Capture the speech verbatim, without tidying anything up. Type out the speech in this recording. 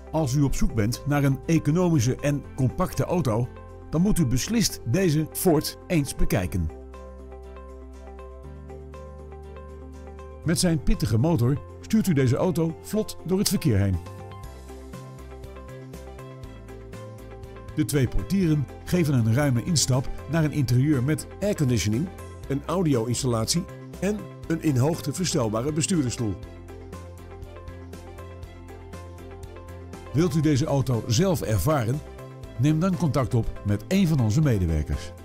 Als u op zoek bent naar een economische en compacte auto, dan moet u beslist deze Ford eens bekijken. Met zijn pittige motor stuurt u deze auto vlot door het verkeer heen. De twee portieren geven een ruime instap naar een interieur met airconditioning, een audio-installatie en een in hoogte verstelbare bestuurdersstoel. Wilt u deze auto zelf ervaren? Neem dan contact op met een van onze medewerkers.